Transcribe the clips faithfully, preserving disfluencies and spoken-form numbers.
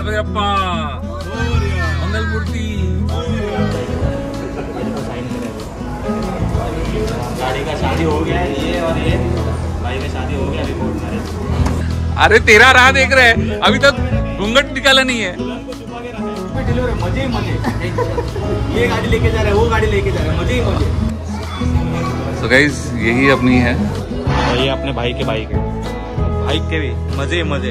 गणपति अप्पा मंगल मूर्ति। गाड़ी का शादी हो गया है, ये और ये भाई का शादी हो गया रिपोर्ट में। अरे तेरा राह देख रहे हैं, अभी तक घूंघट निकाला नहीं है। मजे ही मजे, ये गाड़ी लेके जा रहा है, वो गाड़ी लेके जा रहा है, मजे ही मजे। So guys, यही अपनी है और ये अपने भाई के बाइक है, बाइक के भी मजे ही मजे।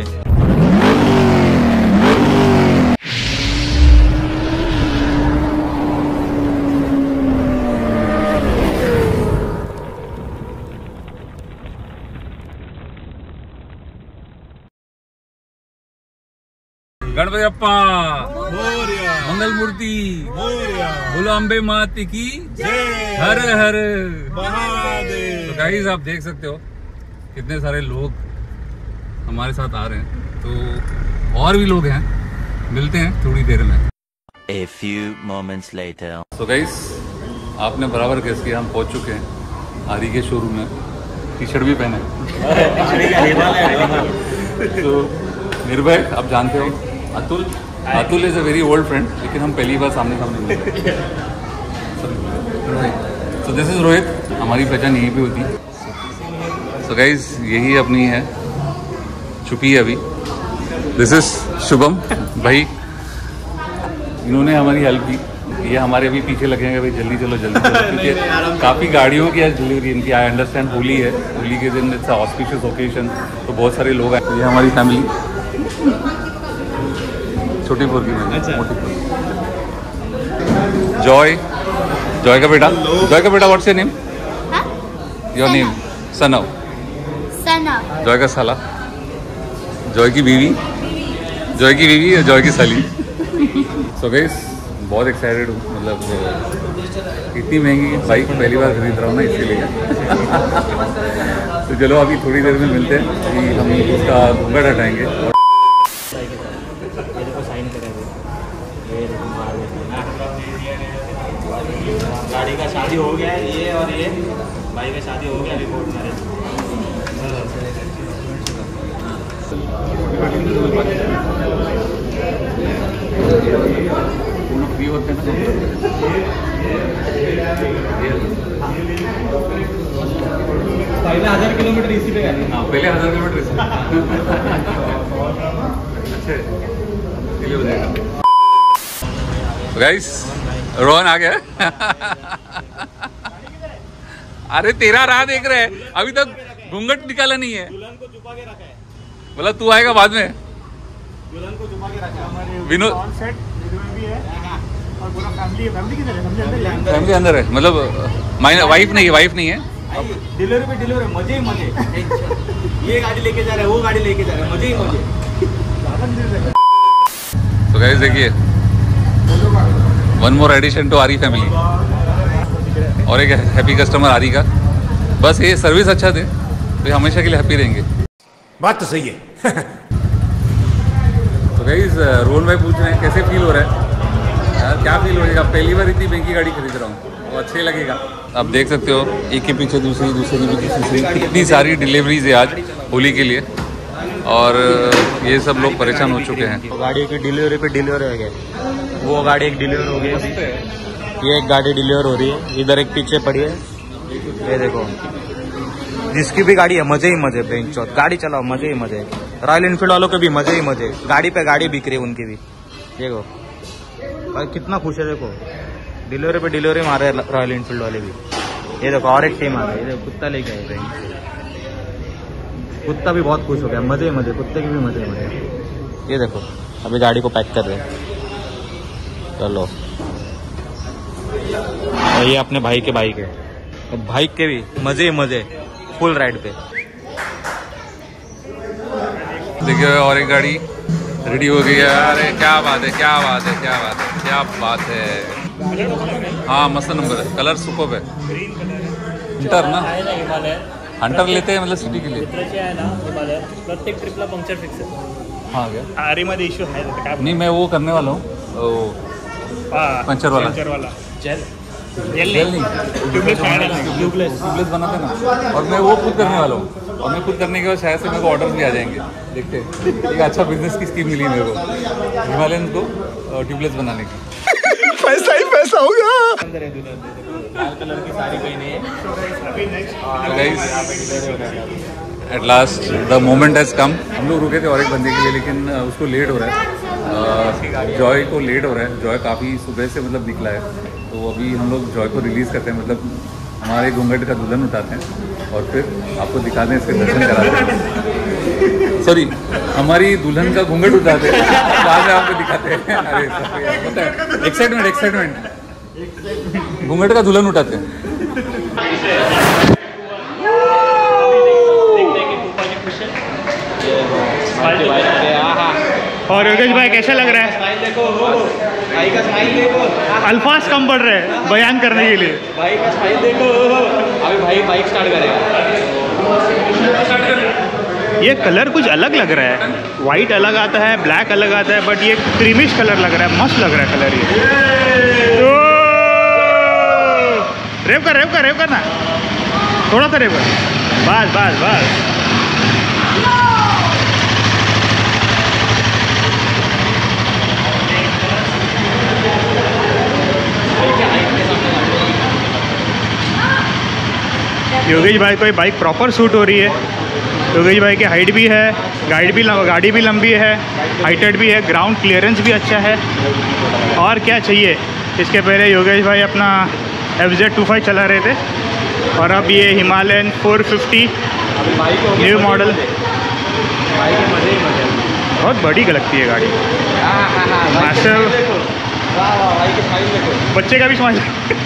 गणपति अप्पा मंगल मूर्ति, बोलो अम्बे माता की हर हर महादेव। तो गाइस आप देख सकते हो कितने सारे लोग हमारे साथ आ रहे हैं, तो और भी लोग हैं, मिलते हैं थोड़ी देर में। A few moments later. तो गाइस आपने बराबर गेस किया, हम पहुंच चुके हैं आरी के शोरूम में। टी शर्ट भी पहने तो निर्भय आप जानते हो Atul Atul is a very old friend, लेकिन हम पहली बार सामने सामने मिले। सो दिस इज रोहित, हमारी पहचान यहीं पे होती। सो so गाइज यही अपनी है, छुपी है अभी। दिस इज शुभम भाई, इन्होंने हमारी हेल्प की। ये हमारे अभी पीछे लगेंगे भाई, जल्दी चलो जल्दी चलो, क्योंकि काफ़ी गाड़ियों की आज डिलीवरी इनकी। आई अंडरस्टैंड होली है, होली के दिन इट्स ऑस्पिशियस ओकेजन, तो बहुत सारे लोग आए। ये हमारी फैमिली, छोटी पोर की मोटी पोर, जॉय जॉय का बेटा जॉय का बेटा what's your name? Your name? Sanav. Sanav. Joy का साला, जॉय की बीवी, जॉय की बीवी और जॉय की साली। सो गाइस बहुत एक्साइटेड हूँ, मतलब इतनी महंगी बाइक पहली बार खरीद रहा हूँ ना, इसीलिए। तो चलो अभी थोड़ी देर में मिलते हैं, कि हम उसका घूंघट हटाएंगे। गाड़ी का शादी हो गया है, ये और ये भाई का शादी हो गया रिपोर्ट में। फ्री होते हैं पहले हजार किलोमीटर इसी पे गए। हाँ पहले हजार किलोमीटर इसी अच्छे हो जाएगा। गाइस रोहन आ गया। अरे तेरा राह देख रहे हैं, अभी तक घूंघट निकाला नहीं है। दुल्हन को छुपा के रखा है, बोला तू आएगा बाद में। दुल्हन को छुपा के रखा है। विनोद भी है और पूरा फैमिली है। फैमिली किधर है? फैमिली अंदर है। फैमिली अंदर है, मतलब माइनर वाइफ नहीं है, वाइफ नहीं है। डिलीवरी पे डिलीवरी, मजे ही मजे। ये गाड़ी लेके जा रहा है, वो गाड़ी लेके जा रहा है, मजे ही मजे। तो गाइस देखिए, one more addition to our family, और एक हैप्पी कस्टमर आरी का। बस ये सर्विस अच्छा दे तो हमेशा के लिए हैप्पी रहेंगे। बात तो सही है। तो गाइस रोहन भाई पूछ रहे हैं कैसे फील हो रहा है यार? क्या फील हो जाएगा, पहली बार इतनी महंगी गाड़ी खरीद रहा हूँ, वो अच्छे लगेगा। आप देख सकते हो एक के पीछे दूसरी, दूसरे के पीछे तीसरी, कितनी सारी डिलीवरीज है आज होली के लिए, और ये सब लोग परेशान हो चुके हैं। तो गाड़ी की डिलीवरी पे डिलीवरी हो गई, वो गाड़ी एक डिलीवर हो गई, ये एक गाड़ी डिलीवर हो रही है, इधर एक पीछे पड़ी है। ये देखो, जिसकी भी गाड़ी है मजे ही मजे। बेंच चौथ गाड़ी चलाओ, मजे ही मजे। रॉयल इनफील्ड वालों के भी मजे ही मजे, गाड़ी पे गाड़ी बिक रही है उनकी भी। देखो भाई कितना खुश है, देखो डिलीवरी पे डिलीवरी मार रहे हैं रॉयल इनफील्ड वाले भी। ये देखो और एक टीम आ गई, देखो कुत्ता लेके आए बेंच, कुत्ता भी बहुत खुश हो गया, मजे मजे, कुत्ते के भी मजे मजे। ये देखो अभी गाड़ी को पैक कर रहे हैं। चलो, और ये अपने भाई के बाइक है, तो बाइक के भी मजे ही मजे, फुल राइड पे। देखिए और एक गाड़ी रेडी हो गई है। अरे क्या बात है, क्या बात है, क्या बात है, क्या बात है। हाँ मस्त नंबर है, कलर सुपर्ब है। हंटर ना, हंटर लेते हैं मतलब सिटी के लिए। प्रत्येक ट्रिपला पंक्चर फिक्स आहे। हाँ क्या आरी मध्ये इश्यू है? नहीं, मैं वो करने वाला हूँ, पंचर वाला। पंचर वाला जेल जेल नहीं, ट्यूबलेस ट्यूबलेस बनाते ना, और मैं वो खुद करने वाला हूँ। और मैं खुद करने के बाद शायद से मेरे को ऑर्डर्स भी आ जाएंगे। देखते हैं, एक अच्छा बिजनेस की स्कीम मिली मेरे को हिमालयन को ट्यूबलेस बनाने की। पैसा ही पैसा होगा। लाल कलर की साड़ी पहनी है। At last the moment has come. हम लोग रुके थे और एक बंदे के लिए, लेकिन उसको लेट हो रहा है। जॉय को लेट हो रहा है। जॉय काफ़ी सुबह से मतलब निकला है, तो अभी हम लोग जॉय को रिलीज़ करते हैं, मतलब हमारे घूंघट का दुल्हन उठाते हैं और फिर आपको दिखाते हैं, इसके दर्शन कराते हैं। सॉरी, हमारी दुल्हन का घूंघट उठाते हैं, बाद में आपको दिखाते हैं। अरे पता है, एक्साइटमेंट एक्साइटमेंट घूंघट का दुल्हन उठाते हैं। और योगेश भाई कैसा लग रहा है? भाई का स्माइल देखो, अल्फाज कम पड़ रहे हैं बयान करने के लिए। भाई का स्माइल देखो। अभी भाई बाइक स्टार्ट करेगा। ये कलर कुछ अलग लग रहा है, वाइट अलग आता है, ब्लैक अलग आता है, बट ये क्रीमिश कलर लग रहा है, मस्त लग रहा है कलर ये। रेव कर रेव कर रेव करना, थोड़ा सा रेव कर, बस बस बस। योगेश भाई को ये बाइक प्रॉपर सूट हो रही है। योगेश भाई की हाइट भी है, गाइड भी गाड़ी भी लंबी है, हाइटेड भी है, ग्राउंड क्लियरेंस भी अच्छा है, और क्या चाहिए। इसके पहले योगेश भाई अपना एफ जेड टू फाइव चला रहे थे, और अब ये Himalayan four fifty new model. बहुत बड़ी लगती है गाड़ी, बच्चे का भी समझ।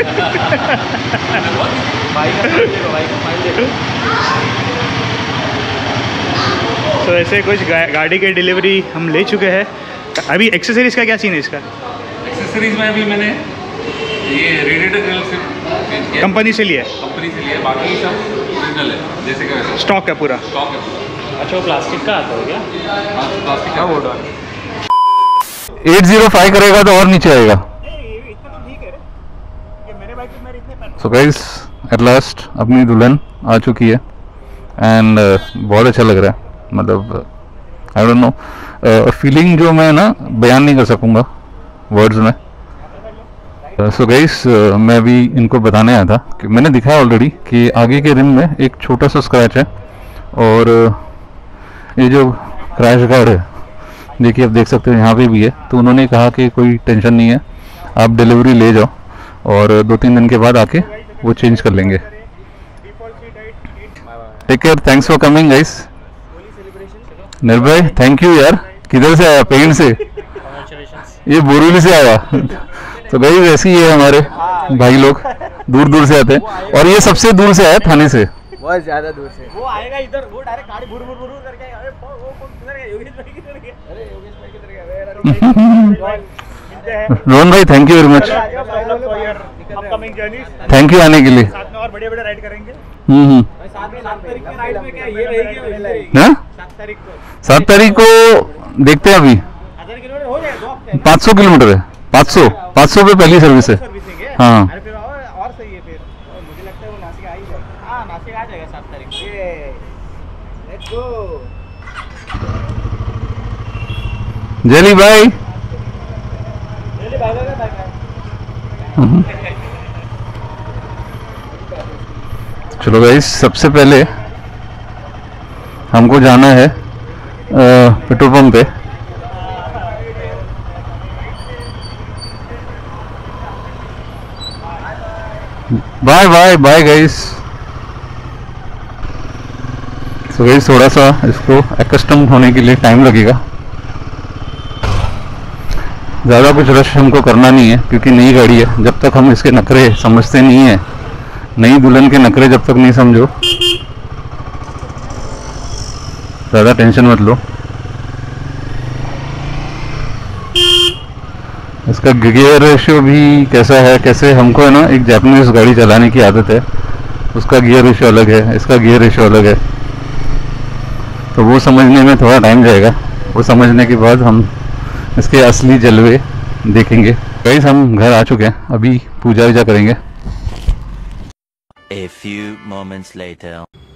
तो ऐसे कुछ गा, गाड़ी की डिलीवरी हम ले चुके हैं। अभी एक्सेसरीज का क्या सीन है इसका? एक्सेसरीज में अभी मैंने ये रेडिएटर ग्रिल से चेंज किया, कंपनी से लिया है, कंपनी से लिया, बाकी सब ओरिजिनल है जैसे कि वैसे स्टॉक है पूरा। स्टॉक है पूरा। अच्छा, वो प्लास्टिक का आता है क्या? प्लास्टिक का बोर्ड है। एट ज़ीरो फाइव करेगा तो और नीचे आएगा। सो गाइस, एट लास्ट अपनी दुल्हन आ चुकी है, एंड uh, बहुत अच्छा लग रहा है। मतलब आई डोंट नो, फीलिंग जो मैं ना बयान नहीं कर सकूँगा वर्ड्स में। सो गाइस, मैं अभी इनको बताने आया था कि मैंने दिखाया ऑलरेडी कि आगे के रिम में एक छोटा सा स्क्रैच है, और uh, ये जो क्रैश गार्ड है, देखिए आप देख सकते हो यहाँ पे भी है। तो उन्होंने कहा कि कोई टेंशन नहीं है, आप डिलीवरी ले जाओ और दो तीन दिन के बाद आके वो चेंज कर लेंगे। Take care, thanks for coming guys. Nirbhay, thank you यार। किधर से आया? पेड़ से? ये बोरीवली से आया। तो गाइस ऐसे ही है हमारे भाई लोग, दूर दूर से आते हैं, और ये सबसे दूर से आया, थाने से, बहुत ज्यादा दूर से। वो आएगा इधर, वो डायरेक्ट गाड़ी भुर भुर भुर करके आएगा। अरे वो कौन किधर गया? योगेश भाई किधर गया? अरे योगेश भाई किधर गया? रोहन भाई, thank you very much, upcoming journey. Thank you आने के लिए। साथ में और बड़े बड़े राइड करेंगे। हम्म हम्म साथ में सात तारीख की राइड में क्या ये रहेगी? हाँ, सात तारीख को सात तारीख को देखते हैं। अभी हजार किलोमीटर हो जाएगा, दो हफ्ते पाँच सौ किलोमीटर है। पाँच सौ पाँच सौ पे पहली सर्विस है। सर्विसिंग है। हाँ। अरे फिर और और सही है फिर। और मुझे लगता है वो नासिक आ ही जाएगा। हाँ, नासिक आ जाएगा सात तारीख को। Let's go. जली भाई, जल्दी भागेगा भाई। चलो गाइस, सबसे पहले हमको जाना है पेट्रोल पंप पे। Bye bye bye guys. So guys, थोड़ा सा इसको एक्स्टम होने के लिए टाइम लगेगा। ज़्यादा कुछ रश हमको करना नहीं है, क्योंकि नई गाड़ी है। जब तक हम इसके नखरे समझते नहीं है, नई दुल्हन के नखरे जब तक नहीं समझो, ज़्यादा टेंशन मत लो। इसका गियर रेशियो भी कैसा है, कैसे, हमको है ना एक जापानीज गाड़ी चलाने की आदत है, उसका गियर रेशियो अलग है, इसका गियर रेशियो अलग है, तो वो समझने में थोड़ा टाइम जाएगा। वो समझने के बाद हम इसके असली जलवे देखेंगे। गाइस, हम घर आ चुके हैं, अभी पूजा वूजा करेंगे few moments later.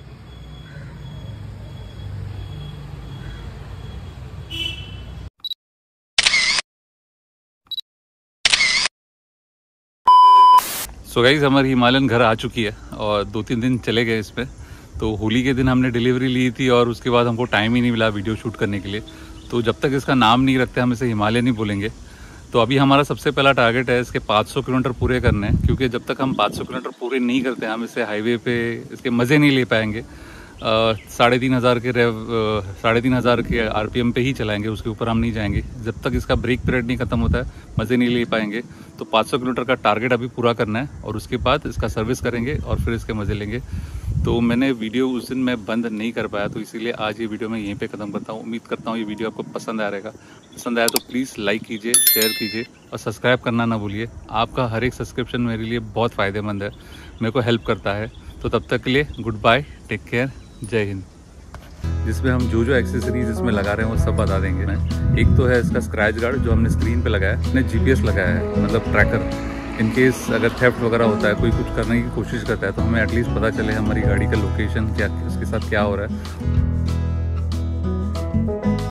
So guys हमारी हिमालयन घर आ चुकी है और दो तीन दिन चले गए इसमें। तो होली के दिन हमने डिलीवरी ली थी और उसके बाद हमको टाइम ही नहीं मिला वीडियो शूट करने के लिए। तो जब तक इसका नाम नहीं रखते हम इसे हिमालयन ही बोलेंगे। तो अभी हमारा सबसे पहला टारगेट है इसके पाँच सौ किलोमीटर पूरे करने हैं, क्योंकि जब तक हम पाँच सौ किलोमीटर पूरे नहीं करते हम इसे हाईवे पे इसके मज़े नहीं ले पाएंगे। साढ़े तीन हज़ार के रेव साढ़े तीन हज़ार के आरपीएम पे ही चलाएंगे, उसके ऊपर हम नहीं जाएंगे। जब तक इसका ब्रेक पीरियड नहीं ख़त्म होता है मज़े नहीं ले पाएंगे। तो पाँच सौ किलोमीटर का टारगेट अभी पूरा करना है और उसके बाद इसका सर्विस करेंगे और फिर इसके मज़े लेंगे। तो मैंने वीडियो उस दिन मैं बंद नहीं कर पाया, तो इसीलिए आज ये वीडियो मैं यहीं पे ख़त्म करता हूँ। उम्मीद करता हूँ ये वीडियो आपको पसंद आ रहेगा। पसंद आया तो प्लीज़ लाइक कीजिए, शेयर कीजिए और सब्सक्राइब करना ना भूलिए। आपका हर एक सब्सक्रिप्शन मेरे लिए बहुत फ़ायदेमंद है, मेरे को हेल्प करता है। तो तब तक के लिए गुड बाय, टेक केयर, जय हिंद। जिसमें हम जो जो एक्सेसरीज इसमें लगा रहे हैं वो सब बता देंगे मैं। एक तो है इसका स्क्रैच गार्ड जो हमने स्क्रीन पे लगाया है, इसने जीपीएस लगाया है, मतलब ट्रैकर। इन केस अगर थेफ्ट वगैरह होता है, कोई कुछ करने की कोशिश करता है तो हमें एटलीस्ट पता चले हमारी गाड़ी का लोकेशन क्या, उसके साथ क्या हो रहा है।